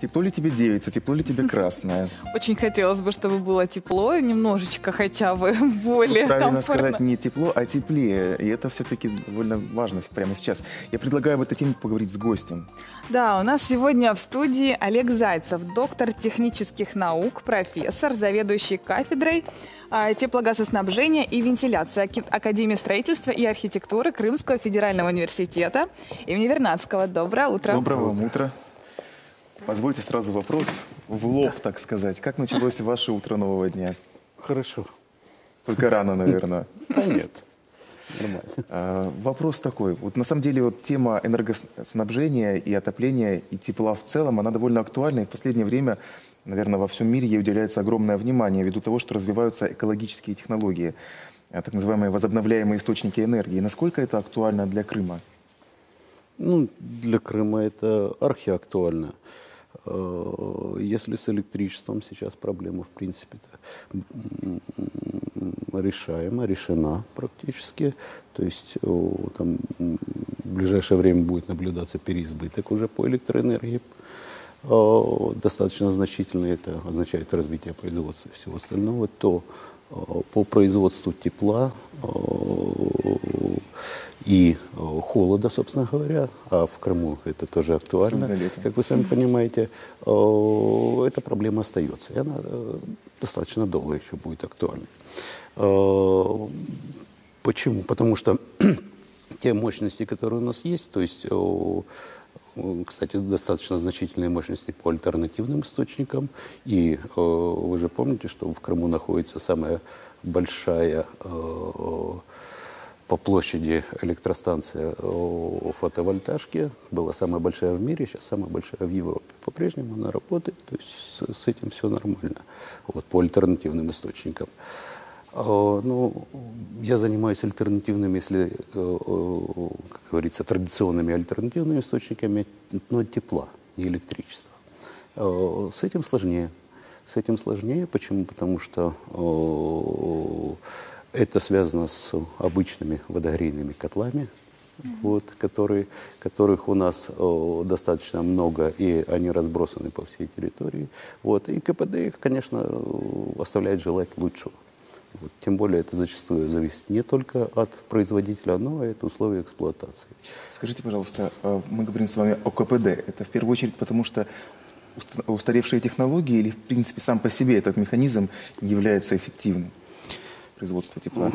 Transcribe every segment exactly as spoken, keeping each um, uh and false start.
Тепло ли тебе девица, тепло ли тебе красное? Очень хотелось бы, чтобы было тепло, немножечко хотя бы более Правильно комфортно. сказать не тепло, а теплее. И это все-таки довольно важно прямо сейчас. Я предлагаю об этой теме поговорить с гостем. Да, у нас сегодня в студии Олег Зайцев, доктор технических наук, профессор, заведующий кафедрой а, теплогазоснабжения и вентиляции Академии строительства и архитектуры Крымского федерального университета имени Вернадского. Доброе утро. Доброго вам утра. Позвольте сразу вопрос в лоб, так сказать. Как началось ваше утро нового дня? Хорошо. Только рано, наверное. Да нет, нормально. А, вопрос такой. Вот на самом деле вот тема энергоснабжения и отопления, и тепла в целом, она довольно актуальна. И в последнее время, наверное, во всем мире ей уделяется огромное внимание ввиду того, что развиваются экологические технологии, так называемые возобновляемые источники энергии. Насколько это актуально для Крыма? Ну, для Крыма это архиактуально. Если с электричеством сейчас проблема, в принципе, решаема, решена практически. То есть там, в ближайшее время будет наблюдаться переизбыток уже по электроэнергии. Достаточно значительный, это означает развитие производства и всего остального. То по производству тепла и холода, собственно говоря, а в Крыму это тоже актуально, как вы сами понимаете, эта проблема остается, и она достаточно долго еще будет актуальной. Почему? Потому что те мощности, которые у нас есть, то есть, кстати, достаточно значительные мощности по альтернативным источникам, и вы же помните, что в Крыму находится самая большая по площади электростанция фотовольтажки, была самая большая в мире, сейчас самая большая в Европе. По-прежнему она работает, то есть с, с этим все нормально, вот, по альтернативным источникам. Ну, я занимаюсь альтернативными, если, как говорится, традиционными альтернативными источниками, но тепла, не электричества. С этим сложнее. С этим сложнее. Почему? Потому что это связано с обычными водогрейными котлами, mm-hmm. вот, которые, которых у нас о, достаточно много, и они разбросаны по всей территории. Вот, и КПД их, конечно, оставляет желать лучшего. Вот, тем более это зачастую зависит не только от производителя, но и от условий эксплуатации. Скажите, пожалуйста, мы говорим с вами о КПД. Это в первую очередь потому, что устаревшие технологии или, в принципе, сам по себе этот механизм является эффективным? Производства тепла?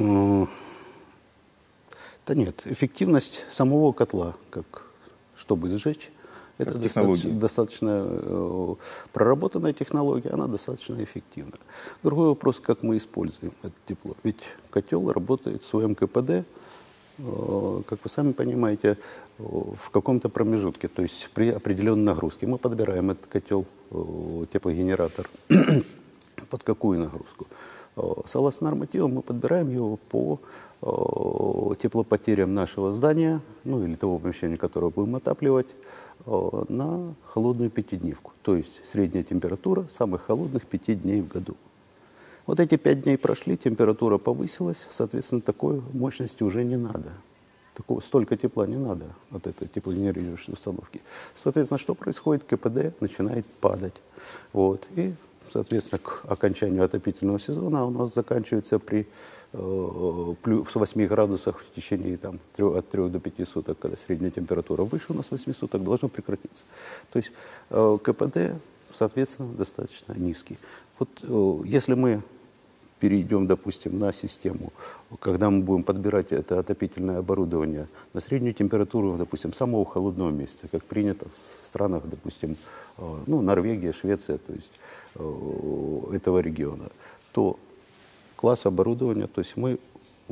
Да нет, эффективность самого котла, как чтобы сжечь, как это достаточно, достаточно э, проработанная технология, она достаточно эффективна. Другой вопрос, как мы используем это тепло. Ведь котел работает в своем КПД, э, как вы сами понимаете, э, в каком-то промежутке, то есть при определенной нагрузке. Мы подбираем этот котел, э, теплогенератор, под какую нагрузку. Согласно нормативам мы подбираем его по э, теплопотерям нашего здания, ну или того помещения, которое будем отапливать, э, на холодную пятидневку. То есть средняя температура самых холодных пяти дней в году. Вот эти пять дней прошли, температура повысилась, соответственно, такой мощности уже не надо. Такого, столько тепла не надо от этой теплогенерирующей установки. Соответственно, что происходит? КПД начинает падать. Вот. И соответственно, к окончанию отопительного сезона у нас заканчивается при э, плюс восьми градусах в течение там, трех, от трёх до пяти суток, когда средняя температура выше у нас восьми суток, должно прекратиться. То есть э, КПД, соответственно, достаточно низкий. Вот э, если мы перейдем, допустим, на систему, когда мы будем подбирать это отопительное оборудование на среднюю температуру, допустим, самого холодного месяца, как принято в странах, допустим, ну, Норвегия, Швеция, то есть этого региона, то класс оборудования, то есть мы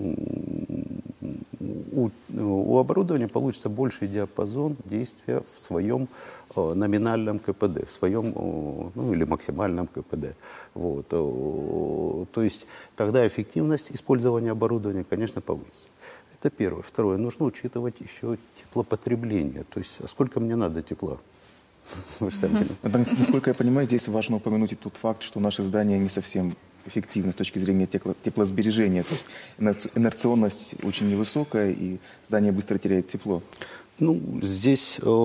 у, у оборудования получится больший диапазон действия в своем э, номинальном КПД, в своем, э, ну или максимальном КПД. Вот, э, то есть тогда эффективность использования оборудования, конечно, повысится. Это первое. Второе. Нужно учитывать еще теплопотребление. То есть, а сколько мне надо тепла? Насколько я понимаю, здесь важно упомянуть и тот факт, что наши здания не совсем эффективны с точки зрения тепло, теплосбережения? То есть инерционность очень невысокая, и здание быстро теряет тепло. Ну, здесь э,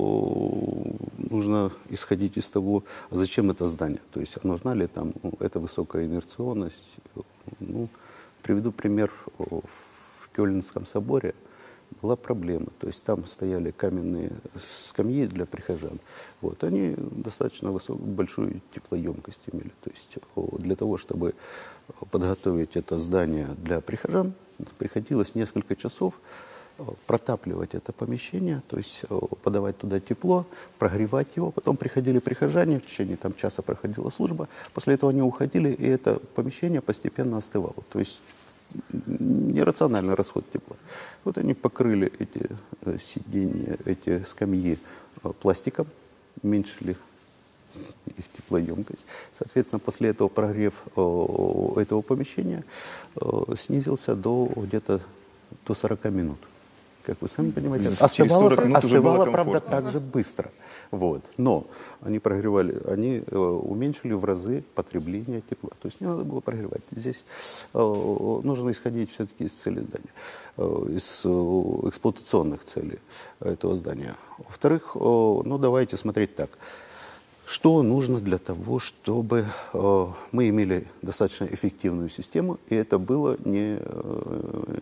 нужно исходить из того, зачем это здание. То есть, нужна ли там ну, эта высокая инерционность. Ну, приведу пример. В Кёльнском соборе была проблема. То есть, там стояли каменные скамьи для прихожан. Вот, они достаточно высокую, большую теплоемкость имели. То есть, для того, чтобы подготовить это здание для прихожан, приходилось несколько часов протапливать это помещение, то есть подавать туда тепло, прогревать его. Потом приходили прихожане, в течение там, часа проходила служба. После этого они уходили, и это помещение постепенно остывало. То есть нерациональный расход тепла. Вот они покрыли эти сиденья, эти скамьи пластиком, уменьшили их теплоемкость. Соответственно, после этого прогрев этого помещения снизился до где-то до сорока минут. Как вы сами понимаете, остывало, остывало правда, так же быстро. Вот. Но они прогревали, они э, уменьшили в разы потребление тепла. То есть не надо было прогревать. Здесь э, нужно исходить все-таки из цели здания, э, из э, эксплуатационных целей этого здания. Во-вторых, э, ну давайте смотреть так. Что нужно для того, чтобы э, мы имели достаточно эффективную систему, и это было не... Э,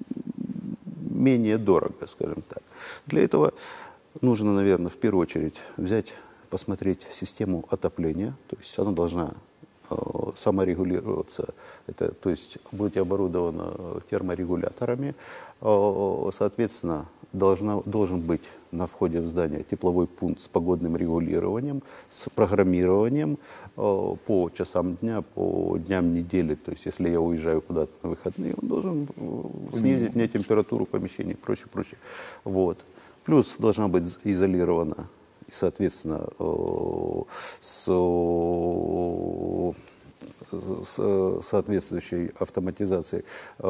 менее дорого, скажем так. Для этого нужно, наверное, в первую очередь взять, посмотреть систему отопления, то есть она должна э, саморегулироваться, это, то есть быть оборудована терморегуляторами, э, соответственно, должна, должен быть на входе в здание тепловой пункт с погодным регулированием, с программированием э, по часам дня, по дням недели. То есть, если я уезжаю куда-то на выходные, он должен э, снизить мне температуру помещения и прочее, прочее. Вот. Плюс должна быть изолирована, и, соответственно, э, с, с соответствующей автоматизацией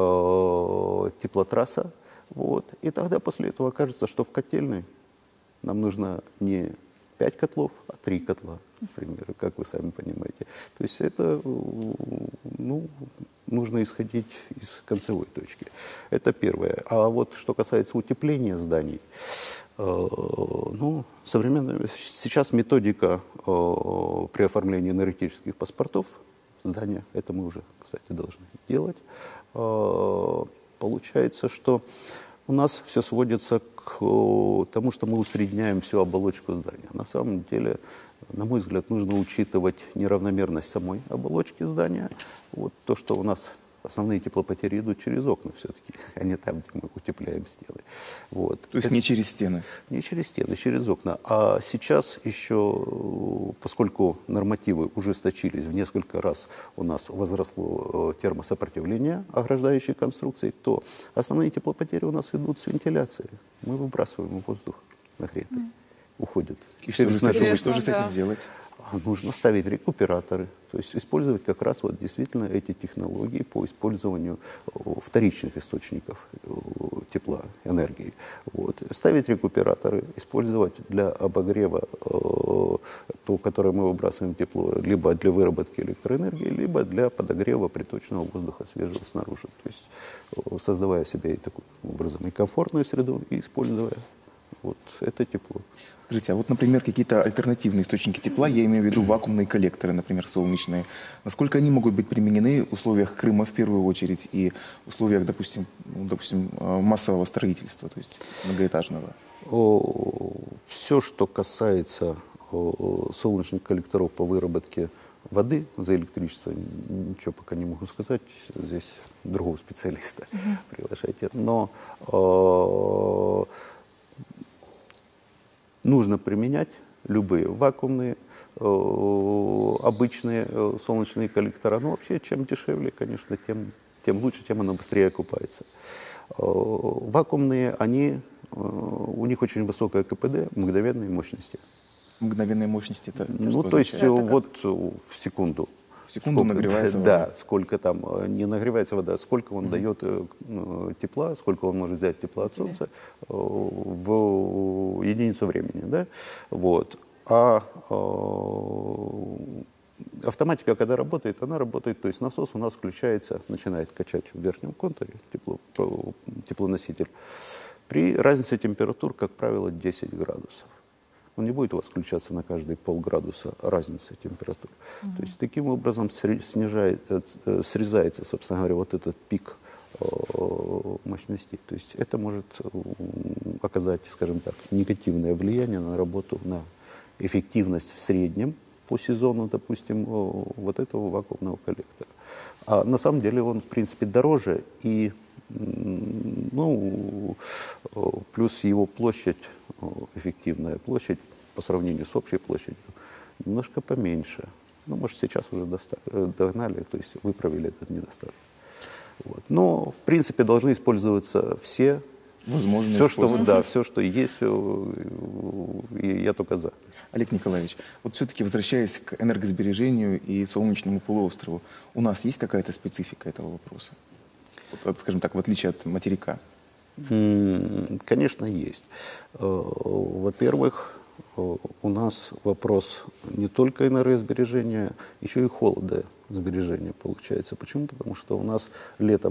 э, теплотрасса. Вот. И тогда после этого окажется, что в котельной нам нужно не пять котлов, а три котла, к примеру, как вы сами понимаете. То есть это ну, нужно исходить из концевой точки. Это первое. А вот что касается утепления зданий, э, ну, современная, сейчас методика э, при оформлении энергетических паспортов здания, это мы уже, кстати, должны делать, э, получается, что у нас все сводится к тому, что мы усредняем всю оболочку здания. На самом деле, на мой взгляд, нужно учитывать неравномерность самой оболочки здания. Вот то, что у нас основные теплопотери идут через окна все-таки, а не там, где мы утепляем стены. Вот. То есть это не через стены? Не через стены, через окна. А сейчас еще, поскольку нормативы ужесточились, в несколько раз у нас возросло термосопротивление ограждающей конструкции, то основные теплопотери у нас идут с вентиляции. Мы выбрасываем воздух нагретый, mm. уходит. И что же, Интересно, что же с этим да. делать? Нужно ставить рекуператоры, то есть использовать как раз вот действительно эти технологии по использованию вторичных источников тепла, энергии. Вот. Ставить рекуператоры, использовать для обогрева э, то, которое мы выбрасываем тепло, либо для выработки электроэнергии, либо для подогрева приточного воздуха свежего снаружи. То есть э, создавая себе и таким образом и комфортную среду, и используя вот это тепло. Скажите, а вот, например, какие-то альтернативные источники тепла, я имею в виду вакуумные коллекторы, например, солнечные, насколько они могут быть применены в условиях Крыма в первую очередь и в условиях, допустим, ну, допустим массового строительства, то есть многоэтажного? Все, что касается солнечных коллекторов по выработке воды за электричество, ничего пока не могу сказать, здесь другого специалиста mm-hmm. приглашайте. Но нужно применять любые вакуумные, э, обычные э, солнечные коллектора. Ну, вообще, чем дешевле, конечно, тем, тем лучше, тем оно быстрее окупается. Э, вакуумные, они, э, у них очень высокая КПД, мгновенной мощности. Мгновенной мощности? Это, это ну, то есть, это вот в секунду. В секунду сколько, нагревается да, вода? Да, сколько там, не нагревается вода, сколько он mm-hmm. дает э, тепла, сколько он может взять тепла от солнца э, в единицу времени, да, вот. А э, автоматика, когда работает, она работает, то есть насос у нас включается, начинает качать в верхнем контуре тепло, теплоноситель. При разнице температур, как правило, десять градусов. Он не будет у вас включаться на каждые полградуса разницы температур. Mm-hmm. То есть таким образом снижает, срезается, собственно говоря, вот этот пик мощностей. То есть это может оказать, скажем так, негативное влияние на работу, на эффективность в среднем по сезону, допустим, вот этого вакуумного коллектора. А на самом деле он, в принципе, дороже, и ну, плюс его площадь, эффективная площадь по сравнению с общей площадью, немножко поменьше. Ну, может, сейчас уже догнали, то есть выправили этот недостаток. Вот. Но, в принципе, должны использоваться все, все, что, да, все, что есть, и я только за. Олег Николаевич, вот все-таки возвращаясь к энергосбережению и солнечному полуострову, у нас есть какая-то специфика этого вопроса? Вот, скажем так, в отличие от материка. Конечно, есть. Во-первых, у нас вопрос не только энергосбережения, еще и холодосбережения получается. Почему? Потому что у нас летом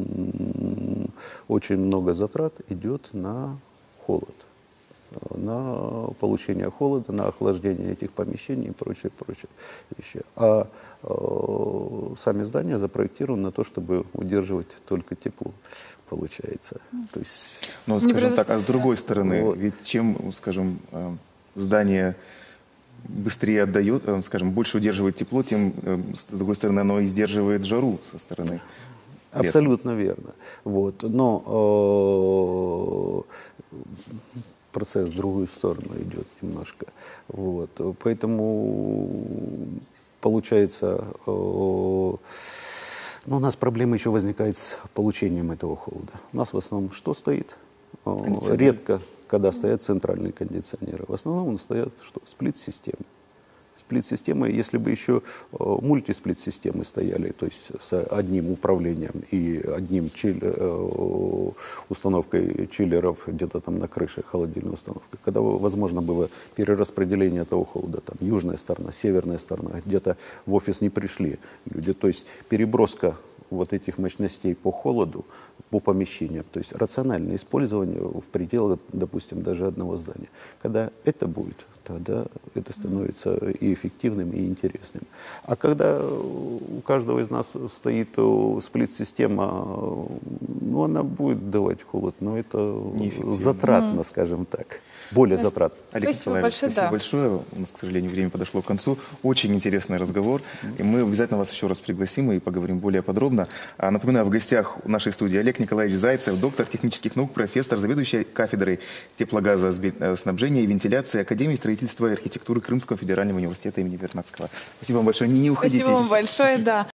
очень много затрат идет на холод, на получение холода, на охлаждение этих помещений и прочее, прочее вещи. А э, сами здания запроектированы на то, чтобы удерживать только тепло, получается. То есть, но, скажем так, а с другой стороны, вот, ведь чем, скажем, здание быстрее отдает, скажем, больше удерживает тепло, тем, с другой стороны, оно и сдерживает жару со стороны. Абсолютно верно. Вот. Но э, процесс в другую сторону идет немножко. Вот. Поэтому получается, э, ну, у нас проблема еще возникает с получением этого холода. У нас в основном что стоит? Редко, когда стоят центральные кондиционеры. В основном стоят что? Сплит-системы. Сплит-системы, если бы еще э, мультисплит-системы стояли, то есть с одним управлением и одним чил, э, установкой чиллеров где-то там на крыше, холодильной установкой, когда возможно было перераспределение этого холода, там южная сторона, северная сторона, где-то в офис не пришли люди, то есть переброска вот этих мощностей по холоду, по помещениям, то есть рациональное использование в пределах, допустим, даже одного здания. Когда это будет, тогда это становится и эффективным, и интересным. А когда у каждого из нас стоит сплит-система, ну, она будет давать холод, но это затратно, скажем так. Более затрат. Олег Николаевич, спасибо да. большое. У нас, к сожалению, время подошло к концу. Очень интересный разговор. И мы обязательно вас еще раз пригласим и поговорим более подробно. А, напоминаю, в гостях в нашей студии Олег Николаевич Зайцев, доктор технических наук, профессор, заведующий кафедрой теплогазоснабжения и вентиляции Академии строительства и архитектуры Крымского федерального университета имени Вернадского. Спасибо вам большое. Не, не уходите. Спасибо вам большое, да.